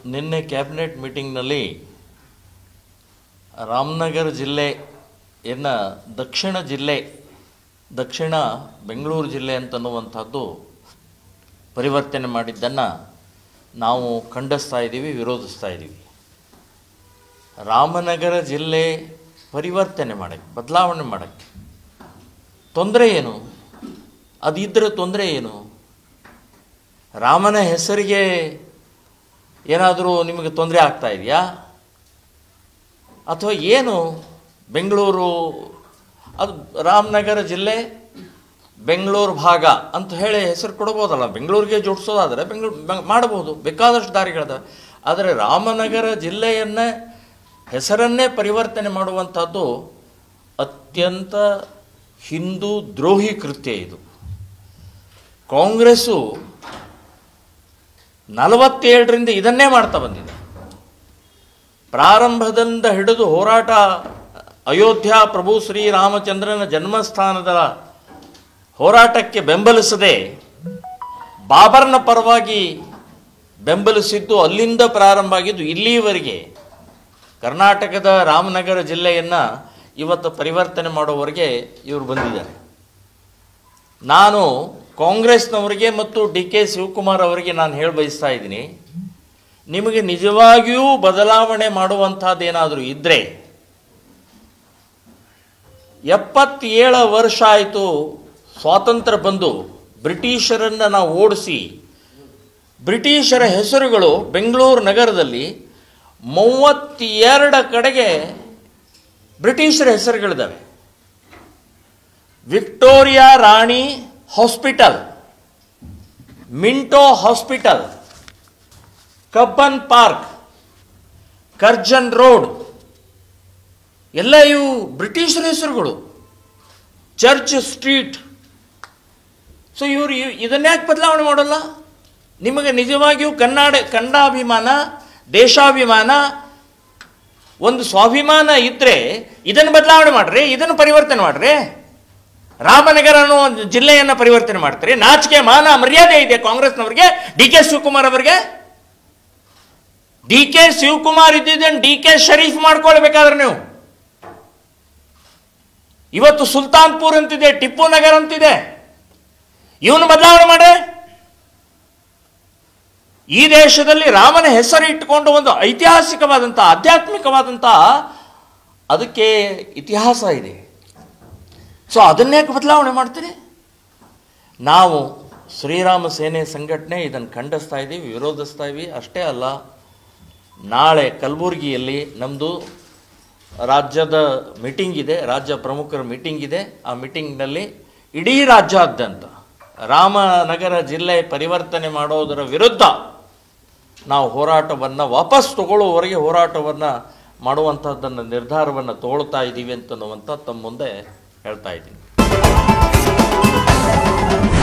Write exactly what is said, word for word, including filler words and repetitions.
ನಿನ್ನೆ ಕ್ಯಾಬಿನೆಟ್ ಮೀಟಿಂಗ್ನಲ್ಲಿ ರಾಮನಗರ ಜಿಲ್ಲೆಯನ್ನು ದಕ್ಷಿಣ ಜಿಲ್ಲೆ ದಕ್ಷಿಣ ಬೆಂಗಳೂರು ಜಿಲ್ಲೆ ಅಂತನ್ನುವಂಥದ್ದು ಪರಿವರ್ತನೆ ಮಾಡಿದ್ದನ್ನು ನಾವು ಖಂಡಿಸ್ತಾ ಇದ್ದೀವಿ, ವಿರೋಧಿಸ್ತಾ ಇದ್ದೀವಿ. ರಾಮನಗರ ಜಿಲ್ಲೆ ಪರಿವರ್ತನೆ ಮಾಡೋಕ್ಕೆ, ಬದಲಾವಣೆ ಮಾಡೋಕ್ಕೆ ತೊಂದರೆ ಏನು? ಅದಿದ್ದರೆ ತೊಂದರೆ ಏನು? ರಾಮನ ಹೆಸರಿಗೆ ಏನಾದರೂ ನಿಮಗೆ ತೊಂದರೆ ಆಗ್ತಾ ಇದೆಯಾ? ಅಥವಾ ಏನು? ಬೆಂಗಳೂರು ಅದು ರಾಮನಗರ ಜಿಲ್ಲೆ ಬೆಂಗಳೂರು ಭಾಗ ಅಂತ ಹೇಳಿ ಹೆಸರು ಕೊಡ್ಬೋದಲ್ಲ. ಬೆಂಗಳೂರಿಗೆ ಜೋಡಿಸೋದಾದರೆ ಬೆಂಗಳೂರು ಮಾಡ್ಬೋದು, ಬೇಕಾದಷ್ಟು ದಾರಿಗಳಿದಾವೆ. ಆದರೆ ರಾಮನಗರ ಜಿಲ್ಲೆಯನ್ನೇ ಹೆಸರನ್ನೇ ಪರಿವರ್ತನೆ ಮಾಡುವಂಥದ್ದು ಅತ್ಯಂತ ಹಿಂದೂ ದ್ರೋಹಿ ಕೃತ್ಯ. ಇದು ಕಾಂಗ್ರೆಸ್ಸು ನಲವತ್ತೇಳರಿಂದ ಇದನ್ನೇ ಮಾಡ್ತಾ ಬಂದಿದೆ. ಪ್ರಾರಂಭದಿಂದ ಹಿಡಿದು ಹೋರಾಟ, ಅಯೋಧ್ಯ ಪ್ರಭು ಶ್ರೀರಾಮಚಂದ್ರನ ಜನ್ಮಸ್ಥಾನದ ಹೋರಾಟಕ್ಕೆ ಬೆಂಬಲಿಸದೆ ಬಾಬರ್ನ ಪರವಾಗಿ ಬೆಂಬಲಿಸಿದ್ದು ಅಲ್ಲಿಂದ ಪ್ರಾರಂಭ ಆಗಿದ್ದು ಇಲ್ಲಿಯವರೆಗೆ ಕರ್ನಾಟಕದ ರಾಮನಗರ ಜಿಲ್ಲೆಯನ್ನು ಇವತ್ತು ಪರಿವರ್ತನೆ ಮಾಡೋವರೆಗೆ ಇವರು ಬಂದಿದ್ದಾರೆ. ನಾನು ಕಾಂಗ್ರೆಸ್ನವರಿಗೆ ಮತ್ತು ಡಿ ಕೆ ಶಿವಕುಮಾರ್ ಅವರಿಗೆ ನಾನು ಹೇಳಿ ಬಯಸ್ತಾ ಇದ್ದೀನಿ, ನಿಮಗೆ ನಿಜವಾಗಿಯೂ ಬದಲಾವಣೆ ಮಾಡುವಂಥದ್ದೇನಾದರೂ ಇದ್ದರೆ, ಎಪ್ಪತ್ತೇಳು ವರ್ಷ ಆಯಿತು ಸ್ವಾತಂತ್ರ್ಯ ಬಂದು, ಬ್ರಿಟಿಷರನ್ನು ನಾವು ಓಡಿಸಿ, ಬ್ರಿಟಿಷರ ಹೆಸರುಗಳು ಬೆಂಗಳೂರು ನಗರದಲ್ಲಿ ಮೂವತ್ತೆರಡು ಕಡೆಗೆ ಬ್ರಿಟಿಷರ ಹೆಸರುಗಳಿದ್ದಾವೆ. ವಿಕ್ಟೋರಿಯಾ ರಾಣಿ Hospital, Minto Hospital, Cubbon Park, Curzon Road ಎಲ್ಲ ಇವು ಬ್ರಿಟಿಷರ ಹೆಸರುಗಳು. Church street. ಸೊ ಇವರು ಇದನ್ನ್ಯಾಕೆ ಬದಲಾವಣೆ ಮಾಡೋಲ್ಲ? ನಿಮಗೆ ನಿಜವಾಗಿಯೂ ಕನ್ನಡ ಕನ್ನಡಾಭಿಮಾನ, ದೇಶಾಭಿಮಾನ, ಒಂದು ಸ್ವಾಭಿಮಾನ ಇದ್ದರೆ ಇದನ್ನು ಬದಲಾವಣೆ ಮಾಡ್ರಿ, ಇದನ್ನು ಪರಿವರ್ತನೆ ಮಾಡ್ರಿ. ರಾಮನಗರ ಅನ್ನೋ ಒಂದು ಜಿಲ್ಲೆಯನ್ನು ಪರಿವರ್ತನೆ ಮಾಡ್ತಾರೆ. ನಾಚಿಕೆ ಮಾನ ಮರ್ಯಾದೆ ಇದೆ ಕಾಂಗ್ರೆಸ್ನವರಿಗೆ, ಡಿ ಕೆ ಶಿವಕುಮಾರ್ ಅವರಿಗೆ. ಡಿ ಕೆ ಶಿವಕುಮಾರ್ ಇದ್ದಿದ್ದನ್ನು ಡಿ ಕೆ ಶರೀಫ್ ಮಾಡ್ಕೊಳ್ಬೇಕಾದ್ರೆ ನೀವು ಇವತ್ತು ಸುಲ್ತಾನ್ಪುರ್ ಅಂತಿದೆ, ಟಿಪ್ಪು ನಗರ್ ಅಂತಿದೆ, ಇವನು ಬದಲಾವಣೆ ಮಾಡ್ರೆ. ಈ ದೇಶದಲ್ಲಿ ರಾಮನ ಹೆಸರು ಇಟ್ಟುಕೊಂಡು ಒಂದು ಐತಿಹಾಸಿಕವಾದಂಥ, ಆಧ್ಯಾತ್ಮಿಕವಾದಂಥ ಅದಕ್ಕೆ ಇತಿಹಾಸ ಇದೆ. ಸೊ ಅದನ್ನೇಕೆ ಬದಲಾವಣೆ ಮಾಡ್ತೀರಿ? ನಾವು ಶ್ರೀರಾಮ ಸೇನೆ ಸಂಘಟನೆ ಇದನ್ನು ಖಂಡಿಸ್ತಾ ಇದ್ದೀವಿ, ವಿರೋಧಿಸ್ತಾ ಇದ್ದೀವಿ. ಅಷ್ಟೇ ಅಲ್ಲ, ನಾಳೆ ಕಲಬುರಗಿಯಲ್ಲಿ ನಮ್ಮದು ರಾಜ್ಯದ ಮೀಟಿಂಗ್ ಇದೆ, ರಾಜ್ಯ ಪ್ರಮುಖರ ಮೀಟಿಂಗ್ ಇದೆ. ಆ ಮೀಟಿಂಗ್ನಲ್ಲಿ ಇಡೀ ರಾಜ್ಯಾದ್ಯಂತ ರಾಮನಗರ ಜಿಲ್ಲೆ ಪರಿವರ್ತನೆ ಮಾಡೋದರ ವಿರುದ್ಧ ನಾವು ಹೋರಾಟವನ್ನು ವಾಪಸ್ ತಗೊಳ್ಳುವವರೆಗೆ ಹೋರಾಟವನ್ನು ಮಾಡುವಂಥದ್ದನ್ನು ನಿರ್ಧಾರವನ್ನು ತಗೊಳ್ತಾ ಇದ್ದೀವಿ ಅಂತನ್ನುವಂಥ ತಮ್ಮ ಮುಂದೆ ಹೇಳ್ತಾ ಇದ್ದೀನಿ.